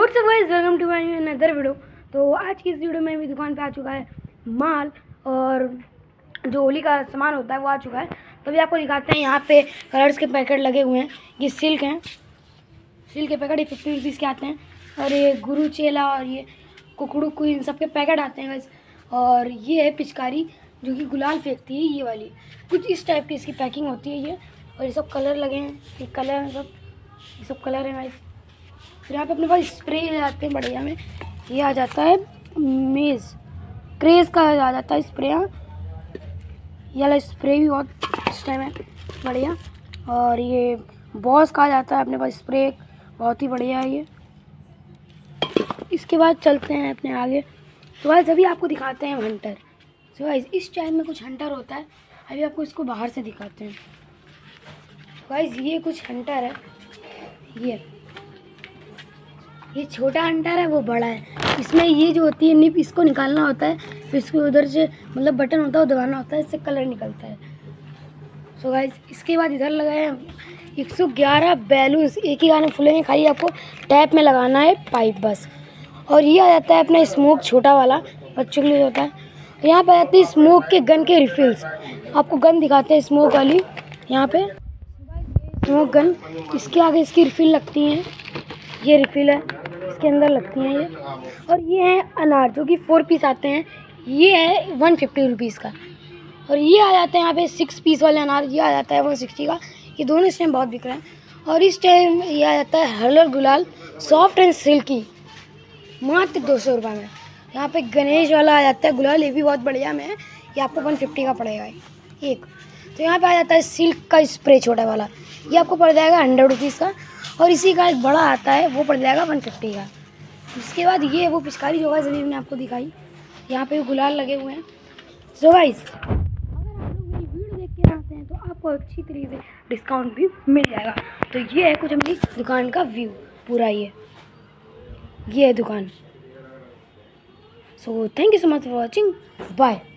WhatsApp guys, welcome to my another video. तो आज की इस वीडियो में मेरी दुकान पे आ चुका है माल और जो होली का सामान होता है वो आ चुका है। तो अभी आपको दिखाते हैं। यहाँ पे कलर्स के पैकेट लगे हुए हैं। ये सिल्क हैं, सिल्क के पैकेट ये 50 रुपीज़ के आते हैं। और ये गुरु चेला और ये कुकड़ू क्वीन सबके पैकेट आते हैं गाइस। और ये है पिचकारी जो कि गुलाल फेंकती है, ये वाली कुछ इस टाइप की इसकी पैकिंग होती है ये। और ये सब कलर लगे हैं, ये कलर हैं सब, ये सब कलर हैं गाइस। फिर यहाँ पे अपने पास स्प्रे आ जाते हैं बढ़िया में। ये आ जाता है मेज़ क्रेज़ का आ जाता है स्प्रे। यहाँ ये वाला स्प्रे भी बहुत इस टाइम है बढ़िया। और ये बॉस का आ जाता है अपने पास स्प्रे, बहुत ही बढ़िया है ये। इसके बाद चलते हैं अपने आगे। तो गाइस अभी आपको दिखाते हैं हंटर। तो गाइस इस टाइम में कुछ हंटर होता है, अभी आपको इसको बाहर से दिखाते हैं। तो गाइस ये कुछ हंटर है, ये छोटा हंटर है, वो बड़ा है। इसमें ये जो होती है निप, इसको निकालना होता है, फिर इसको उधर से मतलब बटन होता है वो दबाना होता है, इससे कलर निकलता है। सो गाइस इसके बाद इधर लगाए हैं 111 बैलून्स, एक ही गाने फूलेंगे, खाली आपको टैप में लगाना है पाइप बस। और ये आ जाता है अपना स्मोक छोटा वाला, बच्चों के लिए होता है। यहाँ पर आती है स्मोक के गन के रिफिल्स, आपको गन दिखाते हैं स्मोक वाली। यहाँ पे स्मोक गन, इसके आगे इसकी रिफिल लगती हैं, ये रिफिल है इसके अंदर लगती हैं ये। और ये है अनार जो कि 4 पीस आते हैं, ये है 150 रुपीज़ का। और ये आ जाता है यहाँ पे 6 पीस वाले अनार, ये आ जाता है 160 का। ये दोनों इस टाइम बहुत बिक रहे हैं। और इस टाइम ये आ जाता है हर्लर गुलाल सॉफ्ट एंड सिल्की, मात्र 200 रुपये में। यहाँ पे गणेश वाला आ जाता है गुलाल, ये भी बहुत बढ़िया में है, ये आपको 150 का पड़ेगा एक। तो यहाँ पे आ जाता है सिल्क का स्प्रे छोटा वाला, ये आपको पड़ जाएगा 100 रुपीज़ का। और इसी का एक बड़ा आता है, वो पड़ जाएगा 150 का। इसके बाद ये वो पिचकारी जो गाइस अभी मैंने आपको दिखाई, यहाँ पे गुलाल लगे हुए हैं। सो गाइस अगर आप लोग मेरी वीडियो देख के आते हैं तो आपको अच्छी तरीके से डिस्काउंट भी मिल जाएगा। तो ये है कुछ अपनी दुकान का व्यू पूरा, ये है दुकान। So thank you so much for watching, bye.